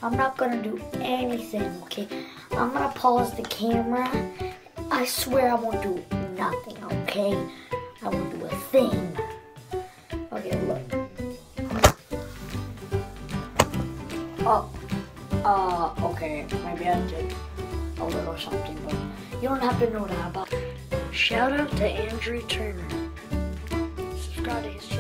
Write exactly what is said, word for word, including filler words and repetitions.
I'm not gonna do anything, okay? I'm gonna pause the camera. I swear I won't do nothing, okay? I won't do a thing. Okay, look. Oh, uh, okay, maybe I did a little something, but you don't have to know that about. Shout out to Andrew Turner. Subscribe to his channel.